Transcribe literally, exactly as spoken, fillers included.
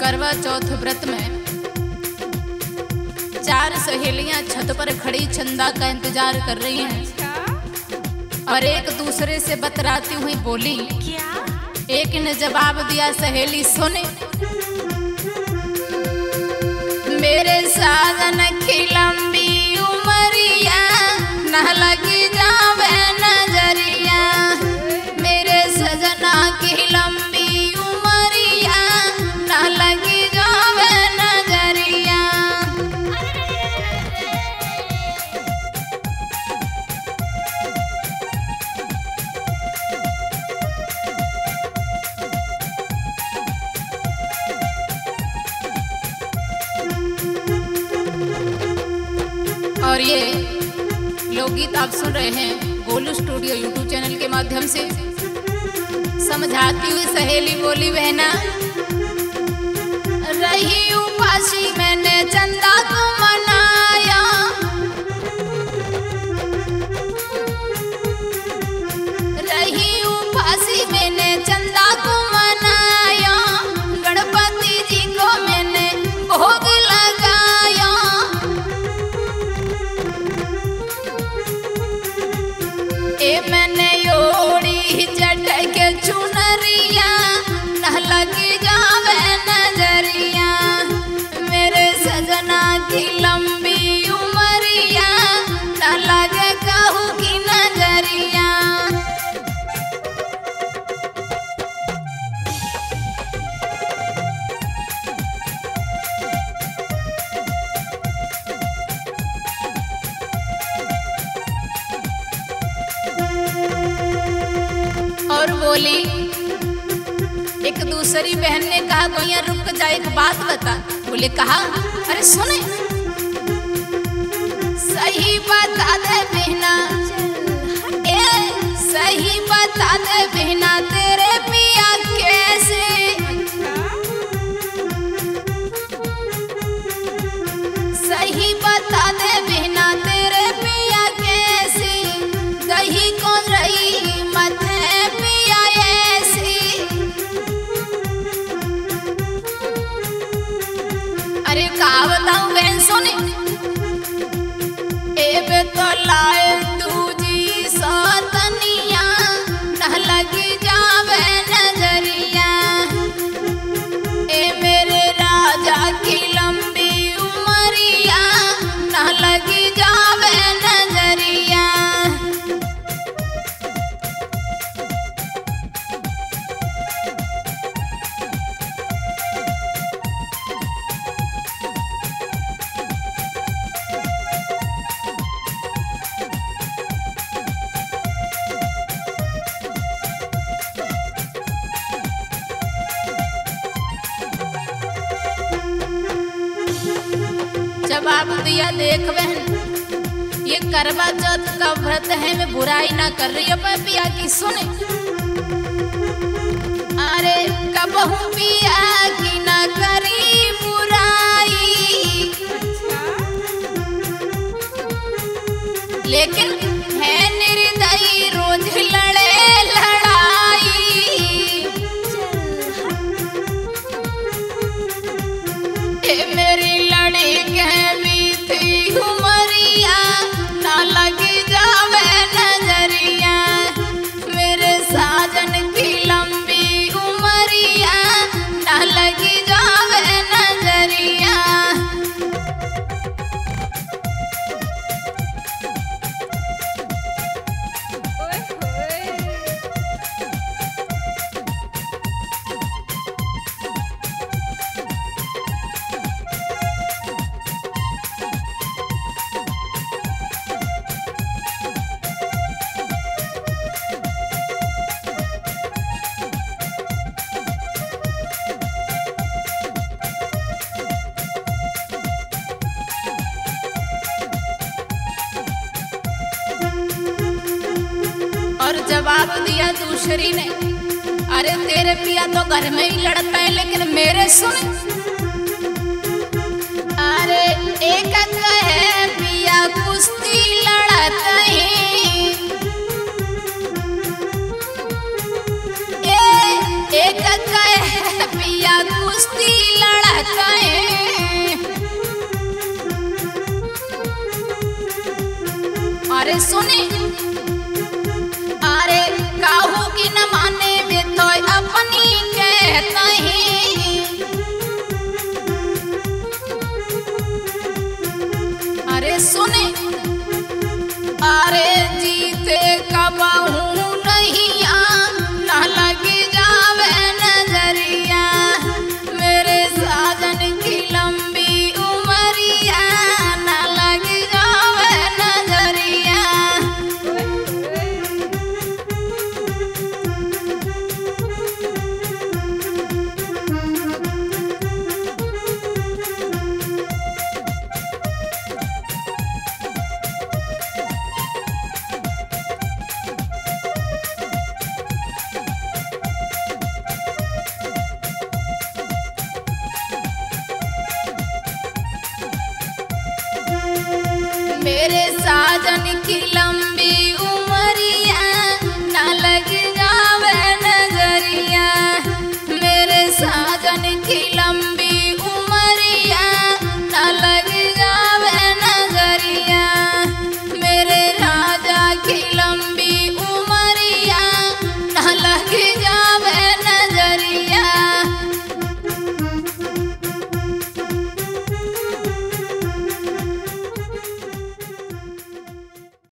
करवा चौथ व्रत में चार सहेलियां छत पर खड़ी चंदा का इंतजार कर रही हैं और एक दूसरे से बतराती हुई बोली, क्या? एक ने जवाब दिया, सहेली सुने, मेरे साजन की लंबी उमरिया न लगी जावे नजरिया, मेरे सजना की लंबी उमरिया न लगी जावे नजरिया। और ये लोकगीत आप सुन रहे हैं गोलू स्टूडियो यूट्यूब चैनल के माध्यम से। समझाती हुई सहेली बोली, बहना रही उपासी मैंने चंदा को मनाया, रही उपासी मैंने चंदा को मनाया, गणपति जी को मैंने भोग लगाया, ए मैंने ओढ़ी जट के चुनरिया न लगी जावे नजरिया, मेरे सजना की लंबी उमरिया न लगे कहू की नजरिया। और बोली, एक दूसरी बहन ने कहा, गोइया रुक जा, एक बात बता। बोले, कहा, अरे सुने, सही बता दे बहना, ए सही बता दे बहना, तेरे पिया कैसे, सही बता दे बहना, तेरे पिया कैसे, दही कौन रही मथे पिया ऐसी। अरे का बताऊं बहन सुने, एबे तो लाए दूजी सतनिया न लगी जावे नजरिया, ए मेरे राजा की लंबी उमरिया न लगी जावे नजरिया। जवाब दिया, देख बहन, ये करवा चौथ का व्रत है, मैं बुराई ना कर रही हूँ पिया की, सुने, अरे कबहू पिया की ना करी बुराई, लेकिन है निर्दयी रोज लड़े लड़ाई, ए मेरी लड़ी कहमी थी उमरिया ना लगी जावे नजरिया, मेरे साजन की लंबी उमरिया ना लगी जावे नजरिया। और जवाब दिया दूसरी ने, अरे तेरे पिया तो घर में ही लड़ता है, लेकिन मेरे सुन, अरे एक है पिया कुश्ती लड़ता है, एक है पिया कुश्ती लड़ अरे सुने अरे काहू की न माने वे तो अपनी कहता ही अरे सुने अरे जीते कबहू नहीं आ न लगी जावे नजरिया मेरे साजन की लंबी उमरिया न लगी जावे नजरिया। मेरे साजन की लंबी